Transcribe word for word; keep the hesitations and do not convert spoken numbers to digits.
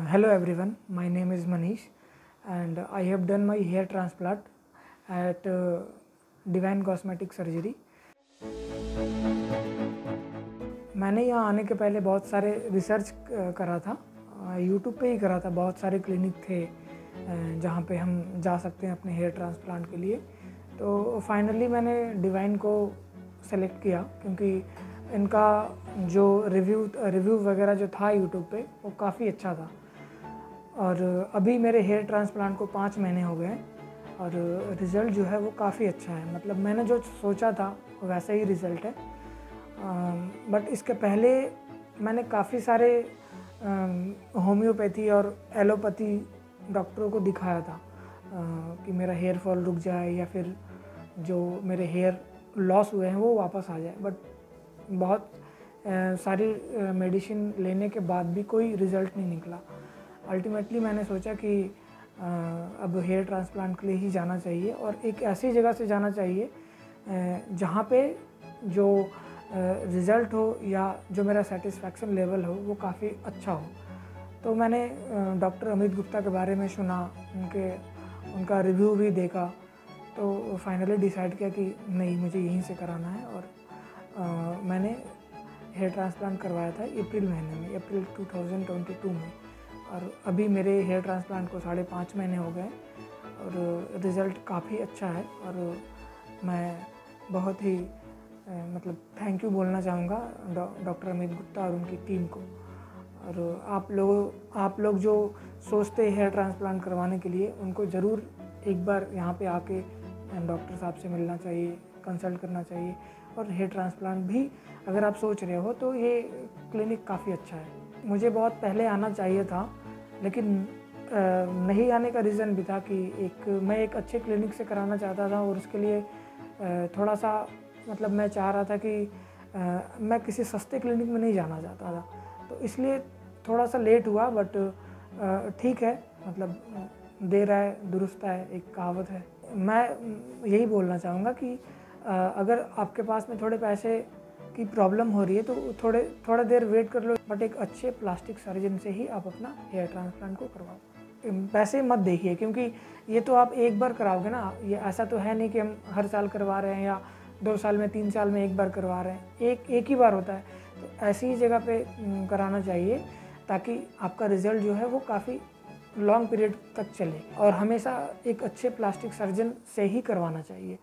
Hello everyone, my name is Manish and I have done my hair transplant at uh, Divine Cosmetic Surgery. मैंने यहाँ आने के पहले बहुत सारे रिसर्च करा था, यूट्यूब पे ही करा था। बहुत सारे क्लिनिक थे जहाँ पे हम जा सकते हैं अपने हेयर ट्रांसप्लांट के लिए। तो फाइनली मैंने डिवाइन को सेलेक्ट किया क्योंकि इनका जो रिव्यू रिव्यू वगैरह जो था यूट्यूब पे वो काफ़ी अच्छा था। और अभी मेरे हेयर ट्रांसप्लांट को पाँच महीने हो गए और रिज़ल्ट जो है वो काफ़ी अच्छा है। मतलब मैंने जो सोचा था वैसा ही रिज़ल्ट है। बट इसके पहले मैंने काफ़ी सारे होम्योपैथी और एलोपैथी डॉक्टरों को दिखाया था आ, कि मेरा हेयर फॉल रुक जाए या फिर जो मेरे हेयर लॉस हुए हैं वो वापस आ जाए। बट बहुत आ, सारी मेडिसिन लेने के बाद भी कोई रिज़ल्ट नहीं निकला। अल्टीमेटली मैंने सोचा कि आ, अब हेयर ट्रांसप्लांट के लिए ही जाना चाहिए और एक ऐसी जगह से जाना चाहिए जहाँ पे जो रिज़ल्ट हो या जो मेरा सेटिस्फैक्शन लेवल हो वो काफ़ी अच्छा हो। तो मैंने डॉक्टर अमित गुप्ता के बारे में सुना, उनके उनका रिव्यू भी देखा, तो फाइनली डिसाइड किया कि नहीं, मुझे यहीं से कराना है। और आ, मैंने हेयर ट्रांसप्लांट करवाया था अप्रैल महीने में, अप्रैल दो हज़ार बाईस में। और अभी मेरे हेयर ट्रांसप्लांट को साढ़े पाँच महीने हो गए और रिज़ल्ट काफ़ी अच्छा है। और मैं बहुत ही मतलब थैंक यू बोलना चाहूँगा डॉक्टर अमित गुप्ता और उनकी टीम को। और आप लोग आप लोग जो सोचते हैं हेयर ट्रांसप्लांट करवाने के लिए, उनको ज़रूर एक बार यहाँ पे आके डॉक्टर साहब से मिलना चाहिए, कंसल्ट करना चाहिए। और हेयर ट्रांसप्लांट भी अगर आप सोच रहे हो तो ये क्लिनिक काफ़ी अच्छा है। मुझे बहुत पहले आना चाहिए था, लेकिन नहीं आने का रीज़न भी था कि एक मैं एक अच्छे क्लिनिक से कराना चाहता था और उसके लिए थोड़ा सा मतलब मैं चाह रहा था कि आ, मैं किसी सस्ते क्लिनिक में नहीं जाना चाहता था, तो इसलिए थोड़ा सा लेट हुआ। बट ठीक है, मतलब देर आए दुरुस्त आए, एक कहावत है। मैं यही बोलना चाहूँगा कि आ, अगर आपके पास में थोड़े पैसे की प्रॉब्लम हो रही है तो थोड़े थोड़ा देर वेट कर लो, बट एक अच्छे प्लास्टिक सर्जन से ही आप अपना हेयर ट्रांसप्लांट को करवाओ। पैसे मत देखिए, क्योंकि ये तो आप एक बार कराओगे ना, ये ऐसा तो है नहीं कि हम हर साल करवा रहे हैं या दो साल में तीन साल में एक बार करवा रहे हैं। एक एक ही बार होता है, तो ऐसी ही जगह पे कराना चाहिए ताकि आपका रिज़ल्ट जो है वो काफ़ी लॉन्ग पीरियड तक चले। और हमेशा एक अच्छे प्लास्टिक सर्जन से ही करवाना चाहिए।